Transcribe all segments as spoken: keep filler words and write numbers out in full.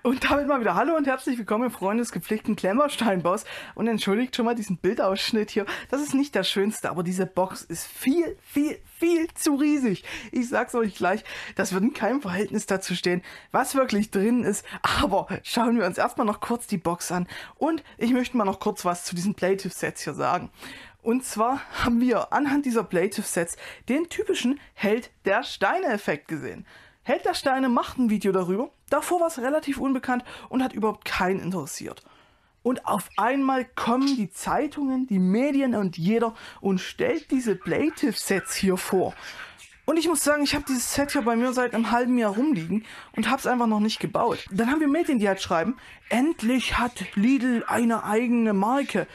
Und damit mal wieder hallo und herzlich willkommen, Freunde des gepflegten Klemmbaustein-Baus. Und entschuldigt schon mal diesen Bildausschnitt hier. Das ist nicht der schönste, aber diese Box ist viel, viel, viel zu riesig. Ich sag's euch gleich, das wird in keinem Verhältnis dazu stehen, was wirklich drin ist. Aber schauen wir uns erstmal noch kurz die Box an. Und ich möchte mal noch kurz was zu diesen Playtive-Sets hier sagen. Und zwar haben wir anhand dieser Playtive-Sets den typischen Held der Steine-Effekt gesehen. Held der Steine macht ein Video darüber, davor war es relativ unbekannt und hat überhaupt keinen interessiert. Und auf einmal kommen die Zeitungen, die Medien und jeder und stellt diese Playtive-Sets hier vor. Und ich muss sagen, ich habe dieses Set hier bei mir seit einem halben Jahr rumliegen und habe es einfach noch nicht gebaut. Dann haben wir Medien, die halt schreiben, endlich hat Lidl eine eigene Marke.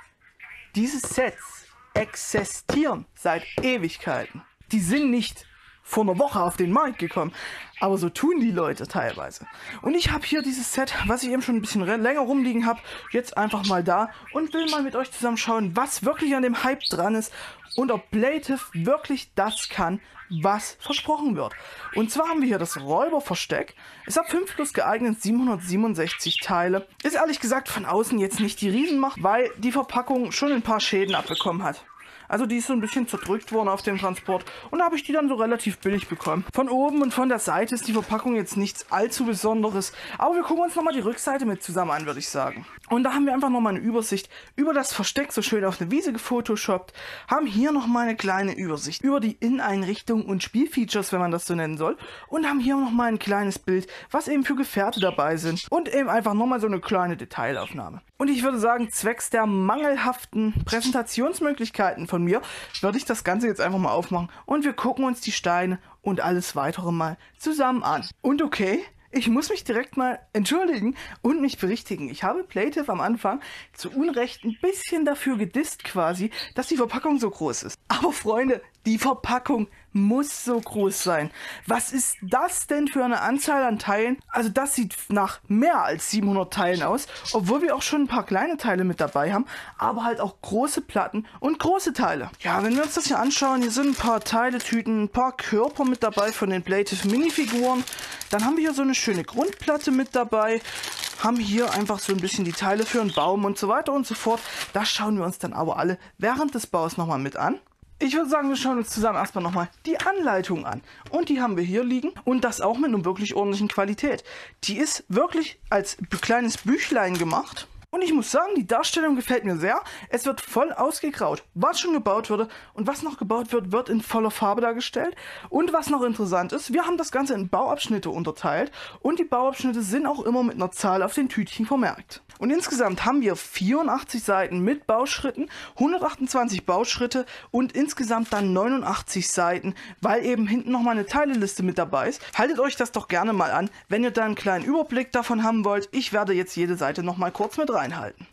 Diese Sets existieren seit Ewigkeiten. Die sind nicht vor einer Woche auf den Markt gekommen. Aber so tun die Leute teilweise. Und ich habe hier dieses Set, was ich eben schon ein bisschen länger rumliegen habe, jetzt einfach mal da und will mal mit euch zusammen schauen, was wirklich an dem Hype dran ist und ob Playtive wirklich das kann, was versprochen wird. Und zwar haben wir hier das Räuberversteck. Ist ab fünf plus geeignet, siebenhundertsiebenundsechzig Teile. Ist ehrlich gesagt von außen jetzt nicht die Riesenmacht, weil die Verpackung schon ein paar Schäden abbekommen hat. Also die ist so ein bisschen zerdrückt worden auf dem Transport und da habe ich die dann so relativ billig bekommen. Von oben und von der Seite ist die Verpackung jetzt nichts allzu Besonderes, aber wir gucken uns nochmal die Rückseite mit zusammen an, würde ich sagen. Und da haben wir einfach nochmal eine Übersicht über das Versteck, so schön auf eine Wiese gefotoshoppt, haben hier nochmal eine kleine Übersicht über die Inneneinrichtung und Spielfeatures, wenn man das so nennen soll, und haben hier nochmal ein kleines Bild, was eben für Gefährte dabei sind und eben einfach nochmal so eine kleine Detailaufnahme. Und ich würde sagen, zwecks der mangelhaften Präsentationsmöglichkeiten von mir, würde ich das Ganze jetzt einfach mal aufmachen und wir gucken uns die Steine und alles weitere mal zusammen an. Und okay, ich muss mich direkt mal entschuldigen und mich berichtigen. Ich habe Playtive am Anfang zu Unrecht ein bisschen dafür gedisst quasi, dass die Verpackung so groß ist. Aber Freunde, die Verpackung muss so groß sein. Was ist das denn für eine Anzahl an Teilen? Also das sieht nach mehr als siebenhundert Teilen aus, obwohl wir auch schon ein paar kleine Teile mit dabei haben, aber halt auch große Platten und große Teile. Ja, wenn wir uns das hier anschauen, hier sind ein paar Teiletüten, ein paar Körper mit dabei von den Playtive Minifiguren. Dann haben wir hier so eine schöne Grundplatte mit dabei, haben hier einfach so ein bisschen die Teile für einen Baum und so weiter und so fort. Das schauen wir uns dann aber alle während des Baus nochmal mit an. Ich würde sagen, wir schauen uns zusammen erstmal nochmal die Anleitung an. Und die haben wir hier liegen und das auch mit einer wirklich ordentlichen Qualität. Die ist wirklich als kleines Büchlein gemacht. Und ich muss sagen, die Darstellung gefällt mir sehr. Es wird voll ausgegraut, was schon gebaut wurde. Und was noch gebaut wird, wird in voller Farbe dargestellt. Und was noch interessant ist, wir haben das Ganze in Bauabschnitte unterteilt. Und die Bauabschnitte sind auch immer mit einer Zahl auf den Tütchen vermerkt. Und insgesamt haben wir vierundachtzig Seiten mit Bauschritten, hundertachtundzwanzig Bauschritte und insgesamt dann neunundachtzig Seiten, weil eben hinten nochmal eine Teileliste mit dabei ist. Haltet euch das doch gerne mal an, wenn ihr da einen kleinen Überblick davon haben wollt. Ich werde jetzt jede Seite nochmal kurz mit reinhalten.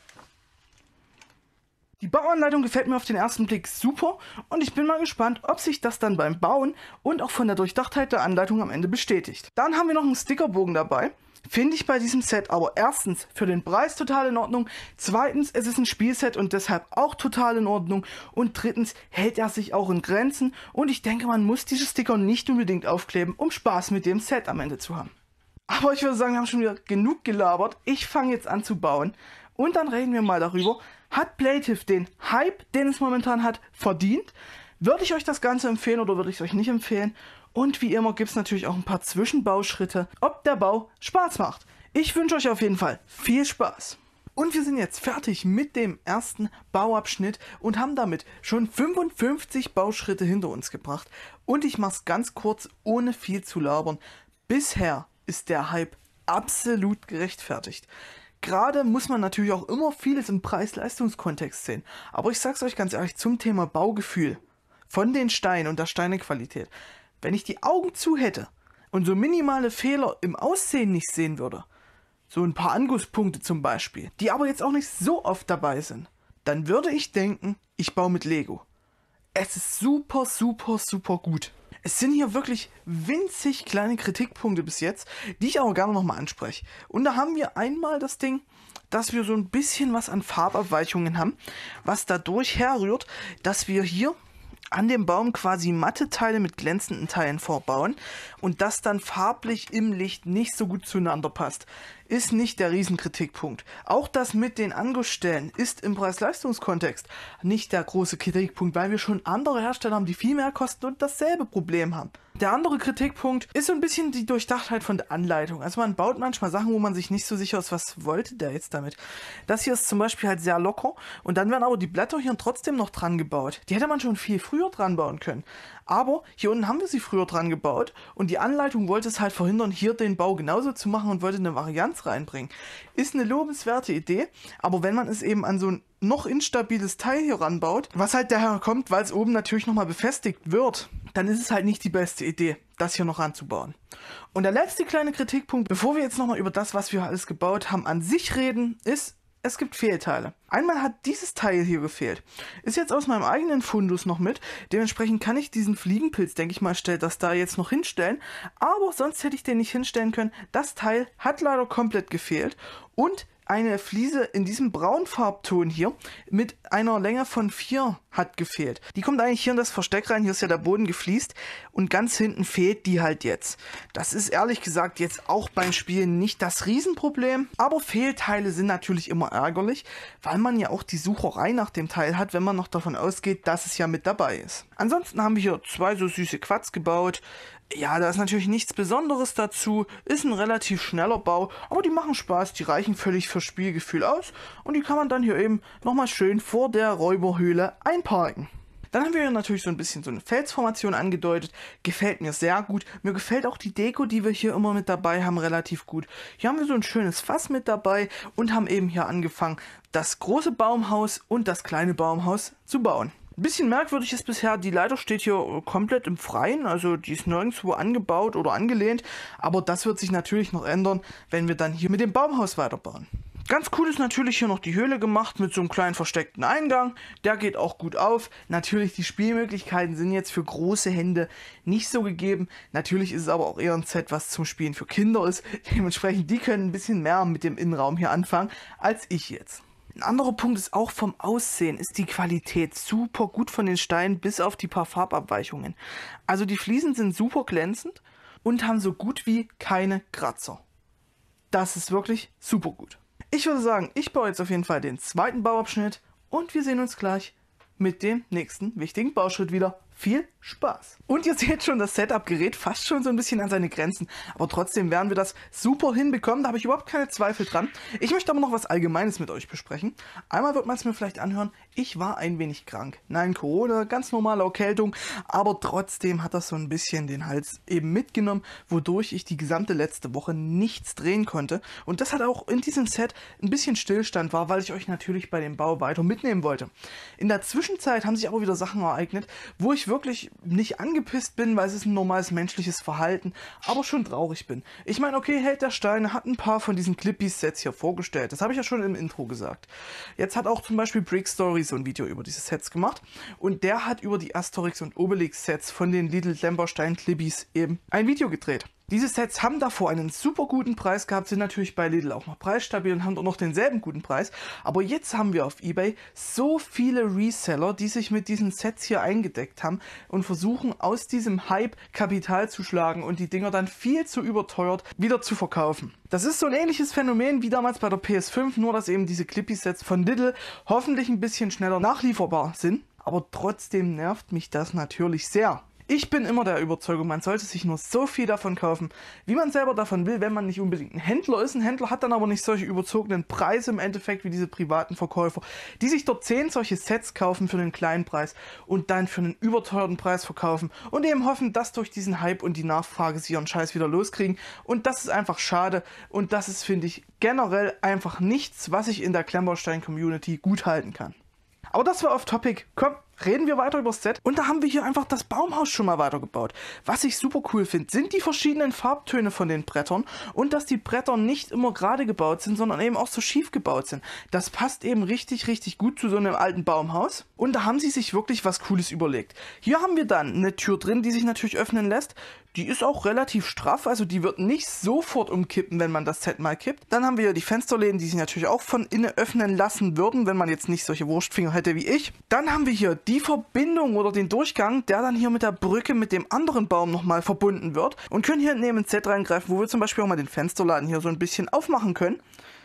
Die Bauanleitung gefällt mir auf den ersten Blick super und ich bin mal gespannt, ob sich das dann beim Bauen und auch von der Durchdachtheit der Anleitung am Ende bestätigt. Dann haben wir noch einen Stickerbogen dabei. Finde ich bei diesem Set aber erstens für den Preis total in Ordnung, zweitens es ist ein Spielset und deshalb auch total in Ordnung und drittens hält er sich auch in Grenzen und ich denke, man muss diese Sticker nicht unbedingt aufkleben, um Spaß mit dem Set am Ende zu haben. Aber ich würde sagen, wir haben schon wieder genug gelabert, ich fange jetzt an zu bauen und dann reden wir mal darüber, hat Playtive den Hype, den es momentan hat, verdient? Würde ich euch das Ganze empfehlen oder würde ich es euch nicht empfehlen? Und wie immer gibt es natürlich auch ein paar Zwischenbauschritte, ob der Bau Spaß macht. Ich wünsche euch auf jeden Fall viel Spaß. Und wir sind jetzt fertig mit dem ersten Bauabschnitt und haben damit schon fünfundfünfzig Bauschritte hinter uns gebracht. Und ich mache es ganz kurz, ohne viel zu labern. Bisher ist der Hype absolut gerechtfertigt. Gerade muss man natürlich auch immer vieles im Preis-Leistungs-Kontext sehen. Aber ich sag's euch ganz ehrlich, zum Thema Baugefühl von den Steinen und der Steinequalität. Wenn ich die Augen zu hätte und so minimale Fehler im Aussehen nicht sehen würde, so ein paar Angusspunkte zum Beispiel, die aber jetzt auch nicht so oft dabei sind, dann würde ich denken, ich baue mit Lego. Es ist super, super, super gut. Es sind hier wirklich winzig kleine Kritikpunkte bis jetzt, die ich aber gerne nochmal anspreche. Und da haben wir einmal das Ding, dass wir so ein bisschen was an Farbabweichungen haben, was dadurch herrührt, dass wir hier an dem Baum quasi matte Teile mit glänzenden Teilen vorbauen und das dann farblich im Licht nicht so gut zueinander passt. Ist nicht der Riesenkritikpunkt. Auch das mit den Angussstellen ist im Preis-Leistungs-Kontext nicht der große Kritikpunkt, weil wir schon andere Hersteller haben, die viel mehr kosten und dasselbe Problem haben. Der andere Kritikpunkt ist so ein bisschen die Durchdachtheit von der Anleitung. Also man baut manchmal Sachen, wo man sich nicht so sicher ist, was wollte der jetzt damit. Das hier ist zum Beispiel halt sehr locker und dann werden aber die Blätter hier trotzdem noch dran gebaut. Die hätte man schon viel früher dran bauen können. Aber hier unten haben wir sie früher dran gebaut und die Anleitung wollte es halt verhindern, hier den Bau genauso zu machen und wollte eine Varianz reinbringen. Ist eine lobenswerte Idee, aber wenn man es eben an so ein noch instabiles Teil hier ranbaut, was halt daher kommt, weil es oben natürlich nochmal befestigt wird, dann ist es halt nicht die beste Idee, das hier noch ranzubauen. Und der letzte kleine Kritikpunkt, bevor wir jetzt nochmal über das, was wir alles gebaut haben, an sich reden, ist, es gibt Fehlteile. Einmal hat dieses Teil hier gefehlt. Ist jetzt aus meinem eigenen Fundus noch mit. Dementsprechend kann ich diesen Fliegenpilz, denke ich mal, stell das da jetzt noch hinstellen. Aber sonst hätte ich den nicht hinstellen können. Das Teil hat leider komplett gefehlt. Und eine Fliese in diesem Braunfarbton hier mit einer Länge von vier hat gefehlt. Die kommt eigentlich hier in das Versteck rein, hier ist ja der Boden gefliest und ganz hinten fehlt die halt jetzt. Das ist ehrlich gesagt jetzt auch beim Spielen nicht das Riesenproblem, aber Fehlteile sind natürlich immer ärgerlich, weil man ja auch die Sucherei nach dem Teil hat, wenn man noch davon ausgeht, dass es ja mit dabei ist. Ansonsten haben wir hier zwei so süße Quads gebaut. Ja, da ist natürlich nichts Besonderes dazu, ist ein relativ schneller Bau, aber die machen Spaß, die reichen völlig fürs Spielgefühl aus und die kann man dann hier eben nochmal schön vor der Räuberhöhle einparken. Dann haben wir hier natürlich so ein bisschen so eine Felsformation angedeutet, gefällt mir sehr gut. Mir gefällt auch die Deko, die wir hier immer mit dabei haben, relativ gut. Hier haben wir so ein schönes Fass mit dabei und haben eben hier angefangen, das große Baumhaus und das kleine Baumhaus zu bauen. Ein bisschen merkwürdig ist bisher, die Leiter steht hier komplett im Freien, also die ist nirgendwo angebaut oder angelehnt, aber das wird sich natürlich noch ändern, wenn wir dann hier mit dem Baumhaus weiterbauen. Ganz cool ist natürlich hier noch die Höhle gemacht mit so einem kleinen versteckten Eingang, der geht auch gut auf. Natürlich die Spielmöglichkeiten sind jetzt für große Hände nicht so gegeben, natürlich ist es aber auch eher ein Set, was zum Spielen für Kinder ist, dementsprechend die können ein bisschen mehr mit dem Innenraum hier anfangen als ich jetzt. Ein anderer Punkt ist auch vom Aussehen, ist die Qualität super gut von den Steinen bis auf die paar Farbabweichungen. Also die Fliesen sind super glänzend und haben so gut wie keine Kratzer. Das ist wirklich super gut. Ich würde sagen, ich baue jetzt auf jeden Fall den zweiten Bauabschnitt und wir sehen uns gleich mit dem nächsten wichtigen Bauschritt wieder. Viel Spaß! Und ihr seht schon, das Setup gerät fast schon so ein bisschen an seine Grenzen, aber trotzdem werden wir das super hinbekommen, da habe ich überhaupt keine Zweifel dran. Ich möchte aber noch was Allgemeines mit euch besprechen. Einmal wird man es mir vielleicht anhören, ich war ein wenig krank. Nein, Corona, ganz normale Erkältung, aber trotzdem hat das so ein bisschen den Hals eben mitgenommen, wodurch ich die gesamte letzte Woche nichts drehen konnte. Und das hat auch in diesem Set ein bisschen Stillstand war, weil ich euch natürlich bei dem Bau weiter mitnehmen wollte. In der Zwischenzeit haben sich aber wieder Sachen ereignet, wo ich wirklich nicht angepisst bin, weil es ist ein normales menschliches Verhalten, aber schon traurig bin. Ich meine, okay, Held der Steine hat ein paar von diesen Clippy-Sets hier vorgestellt. Das habe ich ja schon im Intro gesagt. Jetzt hat auch zum Beispiel Brick Story so ein Video über diese Sets gemacht und der hat über die Asterix und Obelix Sets von den Lidl Klemmbaustein Clippys eben ein Video gedreht. Diese Sets haben davor einen super guten Preis gehabt, sind natürlich bei Lidl auch noch preisstabil und haben auch noch denselben guten Preis. Aber jetzt haben wir auf eBay so viele Reseller, die sich mit diesen Sets hier eingedeckt haben und versuchen aus diesem Hype Kapital zu schlagen und die Dinger dann viel zu überteuert wieder zu verkaufen. Das ist so ein ähnliches Phänomen wie damals bei der P S fünf, nur dass eben diese Clippy-Sets von Lidl hoffentlich ein bisschen schneller nachlieferbar sind. Aber trotzdem nervt mich das natürlich sehr. Ich bin immer der Überzeugung, man sollte sich nur so viel davon kaufen, wie man selber davon will, wenn man nicht unbedingt ein Händler ist. Ein Händler hat dann aber nicht solche überzogenen Preise im Endeffekt wie diese privaten Verkäufer, die sich dort zehn solche Sets kaufen für einen kleinen Preis und dann für einen überteuerten Preis verkaufen und eben hoffen, dass durch diesen Hype und die Nachfrage sie ihren Scheiß wieder loskriegen. Und das ist einfach schade und das ist, finde ich, generell einfach nichts, was ich in der Klemmbaustein-Community gut halten kann. Aber das war off topic. Komm, reden wir weiter über das Set. Und da haben wir hier einfach das Baumhaus schon mal weitergebaut. Was ich super cool finde, sind die verschiedenen Farbtöne von den Brettern und dass die Bretter nicht immer gerade gebaut sind, sondern eben auch so schief gebaut sind. Das passt eben richtig, richtig gut zu so einem alten Baumhaus. Und da haben sie sich wirklich was Cooles überlegt. Hier haben wir dann eine Tür drin, die sich natürlich öffnen lässt. Die ist auch relativ straff, also die wird nicht sofort umkippen, wenn man das Set mal kippt. Dann haben wir hier die Fensterläden, die sich natürlich auch von innen öffnen lassen würden, wenn man jetzt nicht solche Wurstfinger hätte wie ich. Dann haben wir hier die Verbindung oder den Durchgang, der dann hier mit der Brücke mit dem anderen Baum nochmal verbunden wird. Und können hier neben ins Set reingreifen, wo wir zum Beispiel auch mal den Fensterladen hier so ein bisschen aufmachen können.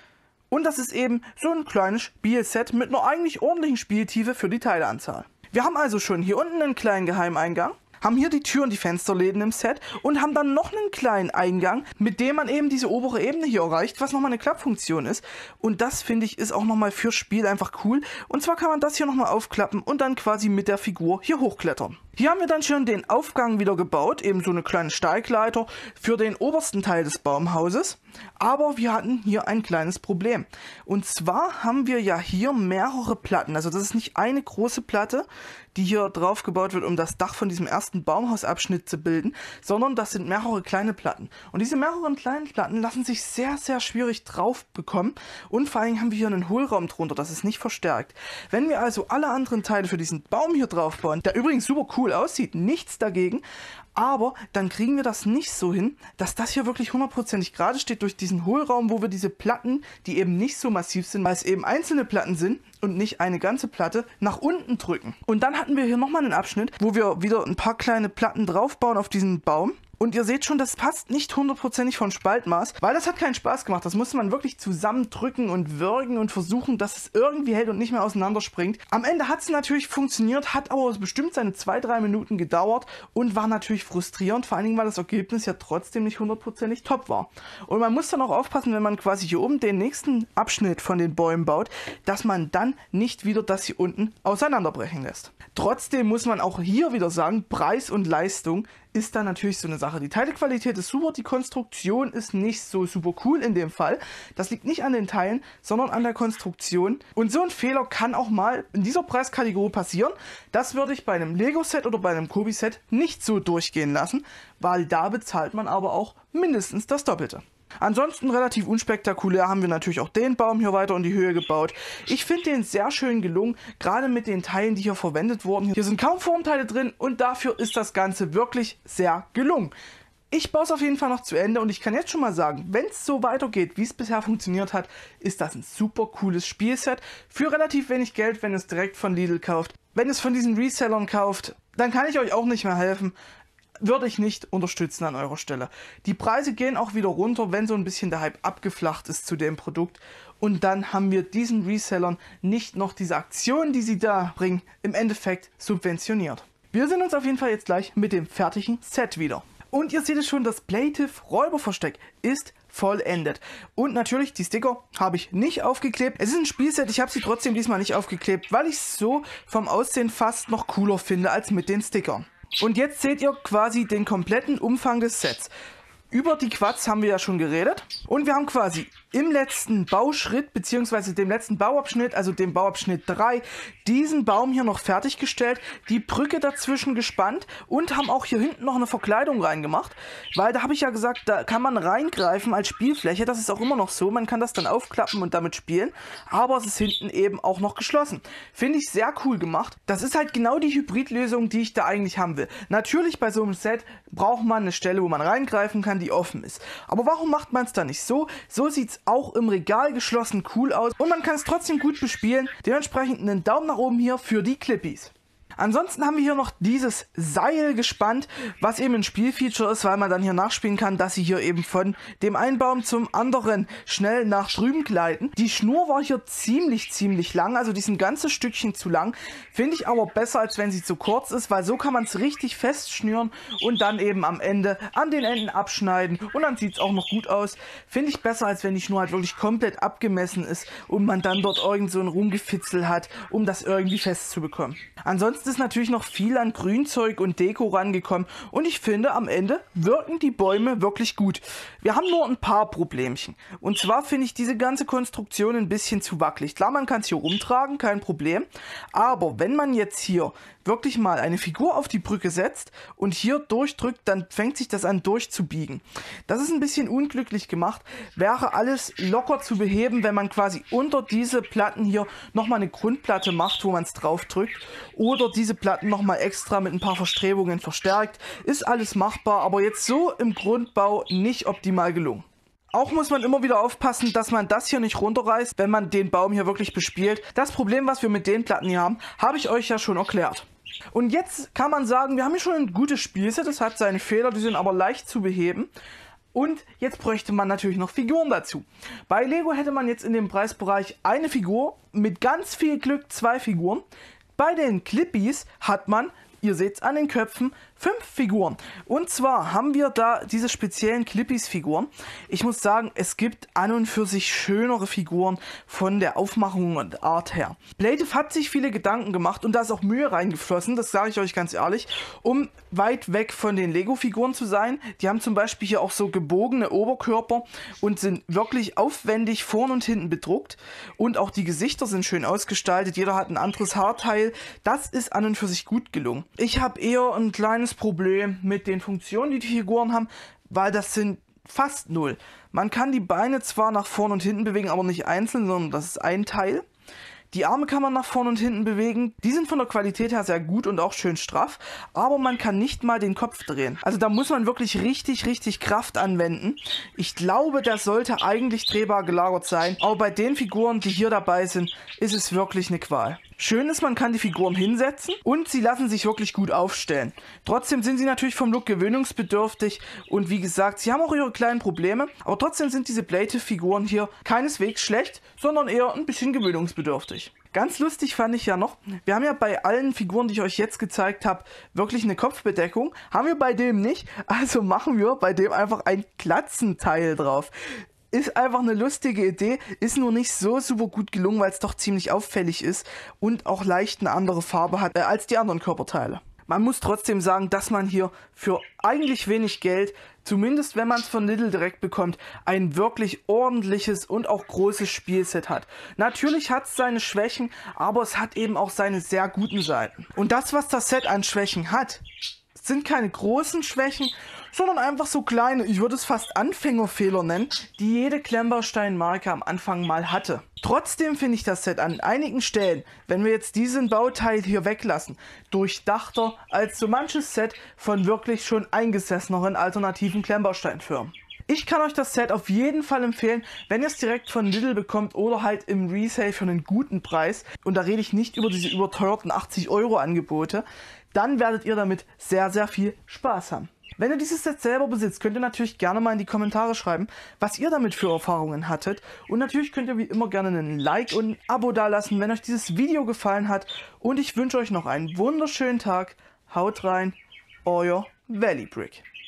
Und das ist eben so ein kleines Spielset mit einer eigentlich ordentlichen Spieltiefe für die Teileanzahl. Wir haben also schon hier unten einen kleinen Geheimeingang, haben hier die Tür und die Fensterläden im Set und haben dann noch einen kleinen Eingang, mit dem man eben diese obere Ebene hier erreicht, was nochmal eine Klappfunktion ist. Und das, finde ich, ist auch nochmal fürs Spiel einfach cool. Und zwar kann man das hier nochmal aufklappen und dann quasi mit der Figur hier hochklettern. Hier haben wir dann schon den Aufgang wieder gebaut, eben so eine kleine Steigleiter für den obersten Teil des Baumhauses. Aber wir hatten hier ein kleines Problem. Und zwar haben wir ja hier mehrere Platten. Also das ist nicht eine große Platte, die hier drauf gebaut wird, um das Dach von diesem ersten Baumhausabschnitt zu bilden, sondern das sind mehrere kleine Platten. Und diese mehreren kleinen Platten lassen sich sehr, sehr schwierig drauf bekommen. Und vor allem haben wir hier einen Hohlraum drunter, das ist nicht verstärkt. Wenn wir also alle anderen Teile für diesen Baum hier drauf bauen, der übrigens super cool aussieht, nichts dagegen, aber dann kriegen wir das nicht so hin, dass das hier wirklich hundertprozentig gerade steht durch diesen Hohlraum, wo wir diese Platten, die eben nicht so massiv sind, weil es eben einzelne Platten sind und nicht eine ganze Platte, nach unten drücken. Und dann hatten wir hier nochmal einen Abschnitt, wo wir wieder ein paar kleine Platten draufbauen auf diesen Baum. Und ihr seht schon, das passt nicht hundertprozentig von Spaltmaß, weil das hat keinen Spaß gemacht. Das musste man wirklich zusammendrücken und würgen und versuchen, dass es irgendwie hält und nicht mehr auseinanderspringt. Am Ende hat es natürlich funktioniert, hat aber bestimmt seine zwei, drei Minuten gedauert und war natürlich frustrierend, vor allen Dingen, weil das Ergebnis ja trotzdem nicht hundertprozentig top war. Und man muss dann auch aufpassen, wenn man quasi hier oben den nächsten Abschnitt von den Bäumen baut, dass man dann nicht wieder das hier unten auseinanderbrechen lässt. Trotzdem muss man auch hier wieder sagen, Preis und Leistung ist da natürlich so eine Sache. Die Teilequalität ist super, die Konstruktion ist nicht so super cool in dem Fall. Das liegt nicht an den Teilen, sondern an der Konstruktion. Und so ein Fehler kann auch mal in dieser Preiskategorie passieren. Das würde ich bei einem Lego-Set oder bei einem Kobi-Set nicht so durchgehen lassen, weil da bezahlt man aber auch mindestens das Doppelte. Ansonsten relativ unspektakulär haben wir natürlich auch den Baum hier weiter in die Höhe gebaut. Ich finde den sehr schön gelungen, gerade mit den Teilen, die hier verwendet wurden. Hier sind kaum Formteile drin und dafür ist das Ganze wirklich sehr gelungen. Ich baue es auf jeden Fall noch zu Ende und ich kann jetzt schon mal sagen, wenn es so weitergeht, wie es bisher funktioniert hat, ist das ein super cooles Spielset für relativ wenig Geld, wenn ihr es direkt von Lidl kauft. Wenn ihr es von diesen Resellern kauft, dann kann ich euch auch nicht mehr helfen. Würde ich nicht unterstützen an eurer Stelle. Die Preise gehen auch wieder runter, wenn so ein bisschen der Hype abgeflacht ist zu dem Produkt. Und dann haben wir diesen Resellern nicht noch diese Aktionen, die sie da bringen, im Endeffekt subventioniert. Wir sehen uns auf jeden Fall jetzt gleich mit dem fertigen Set wieder. Und ihr seht es schon, das Playtive Räuberversteck ist vollendet. Und natürlich, die Sticker habe ich nicht aufgeklebt. Es ist ein Spielset, ich habe sie trotzdem diesmal nicht aufgeklebt, weil ich es so vom Aussehen fast noch cooler finde als mit den Stickern. Und jetzt seht ihr quasi den kompletten Umfang des Sets. Über die Quads haben wir ja schon geredet. Und wir haben quasi im letzten Bauschritt, beziehungsweise dem letzten Bauabschnitt, also dem Bauabschnitt drei, diesen Baum hier noch fertiggestellt, die Brücke dazwischen gespannt und haben auch hier hinten noch eine Verkleidung reingemacht. Weil da habe ich ja gesagt, da kann man reingreifen als Spielfläche. Das ist auch immer noch so. Man kann das dann aufklappen und damit spielen. Aber es ist hinten eben auch noch geschlossen. Finde ich sehr cool gemacht. Das ist halt genau die Hybridlösung, die ich da eigentlich haben will. Natürlich bei so einem Set braucht man eine Stelle, wo man reingreifen kann, die offen ist. Aber warum macht man es da nicht so? So sieht es auch im Regal geschlossen cool aus und man kann es trotzdem gut bespielen. Dementsprechend einen Daumen nach oben hier für die Clippies. Ansonsten haben wir hier noch dieses Seil gespannt, was eben ein Spielfeature ist, weil man dann hier nachspielen kann, dass sie hier eben von dem einen Baum zum anderen schnell nach drüben gleiten. Die Schnur war hier ziemlich, ziemlich lang, also die ist ein ganzes Stückchen zu lang. Finde ich aber besser, als wenn sie zu kurz ist, weil so kann man es richtig festschnüren und dann eben am Ende an den Enden abschneiden und dann sieht es auch noch gut aus. Finde ich besser, als wenn die Schnur halt wirklich komplett abgemessen ist und man dann dort irgend so ein Rumgefitzel hat, um das irgendwie festzubekommen. Ansonsten ist natürlich noch viel an Grünzeug und Deko rangekommen und ich finde, am Ende wirken die Bäume wirklich gut. Wir haben nur ein paar Problemchen. Und zwar finde ich diese ganze Konstruktion ein bisschen zu wackelig. Klar, man kann es hier rumtragen, kein Problem. Aber wenn man jetzt hier wirklich mal eine Figur auf die Brücke setzt und hier durchdrückt, dann fängt sich das an durchzubiegen. Das ist ein bisschen unglücklich gemacht. Wäre alles locker zu beheben, wenn man quasi unter diese Platten hier nochmal eine Grundplatte macht, wo man es drauf drückt. Oder diese Platten nochmal extra mit ein paar Verstrebungen verstärkt. Ist alles machbar, aber jetzt so im Grundbau nicht optimal gelungen. Auch muss man immer wieder aufpassen, dass man das hier nicht runterreißt, wenn man den Baum hier wirklich bespielt. Das Problem, was wir mit den Platten hier haben, habe ich euch ja schon erklärt. Und jetzt kann man sagen, wir haben hier schon ein gutes Spielset, das hat seine Fehler, die sind aber leicht zu beheben. Und jetzt bräuchte man natürlich noch Figuren dazu. Bei Lego hätte man jetzt in dem Preisbereich eine Figur, mit ganz viel Glück zwei Figuren. Bei den Clippies hat man, ihr seht es an den Köpfen, fünf Figuren. Und zwar haben wir da diese speziellen Clippies-Figuren. Ich muss sagen, es gibt an und für sich schönere Figuren von der Aufmachung und Art her. Playdiff hat sich viele Gedanken gemacht und da ist auch Mühe reingeflossen, das sage ich euch ganz ehrlich, um weit weg von den Lego-Figuren zu sein. Die haben zum Beispiel hier auch so gebogene Oberkörper und sind wirklich aufwendig vorn und hinten bedruckt. Und auch die Gesichter sind schön ausgestaltet. Jeder hat ein anderes Haarteil. Das ist an und für sich gut gelungen. Ich habe eher ein kleines Problem mit den Funktionen, die die Figuren haben, weil das sind fast null. Man kann die Beine zwar nach vorn und hinten bewegen, aber nicht einzeln, sondern das ist ein Teil. Die Arme kann man nach vorn und hinten bewegen. Die sind von der Qualität her sehr gut und auch schön straff, aber man kann nicht mal den Kopf drehen. Also da muss man wirklich richtig, richtig Kraft anwenden. Ich glaube, das sollte eigentlich drehbar gelagert sein, aber bei den Figuren, die hier dabei sind, ist es wirklich eine Qual. Schön ist, man kann die Figuren hinsetzen und sie lassen sich wirklich gut aufstellen. Trotzdem sind sie natürlich vom Look gewöhnungsbedürftig und wie gesagt, sie haben auch ihre kleinen Probleme, aber trotzdem sind diese Playdiff-Figuren hier keineswegs schlecht, sondern eher ein bisschen gewöhnungsbedürftig. Ganz lustig fand ich ja noch, wir haben ja bei allen Figuren, die ich euch jetzt gezeigt habe, wirklich eine Kopfbedeckung. Haben wir bei dem nicht, also machen wir bei dem einfach ein Glatzenteil drauf. Ist einfach eine lustige Idee, ist nur nicht so super gut gelungen, weil es doch ziemlich auffällig ist und auch leicht eine andere Farbe hat äh, als die anderen Körperteile. Man muss trotzdem sagen, dass man hier für eigentlich wenig Geld, zumindest wenn man es von Lidl direkt bekommt, ein wirklich ordentliches und auch großes Spielset hat. Natürlich hat es seine Schwächen, aber es hat eben auch seine sehr guten Seiten. Und das, was das Set an Schwächen hat, sind keine großen Schwächen, sondern einfach so kleine, ich würde es fast Anfängerfehler nennen, die jede Klemmbaustein-Marke am Anfang mal hatte. Trotzdem finde ich das Set an einigen Stellen, wenn wir jetzt diesen Bauteil hier weglassen, durchdachter als so manches Set von wirklich schon eingesesseneren alternativen Klemmbausteinfirmen. Ich kann euch das Set auf jeden Fall empfehlen, wenn ihr es direkt von Lidl bekommt oder halt im Resale für einen guten Preis. Und da rede ich nicht über diese überteuerten achtzig Euro Angebote. Dann werdet ihr damit sehr, sehr viel Spaß haben. Wenn ihr dieses Set selber besitzt, könnt ihr natürlich gerne mal in die Kommentare schreiben, was ihr damit für Erfahrungen hattet. Und natürlich könnt ihr wie immer gerne einen Like und ein Abo dalassen, wenn euch dieses Video gefallen hat. Und ich wünsche euch noch einen wunderschönen Tag. Haut rein, euer Valley Brick.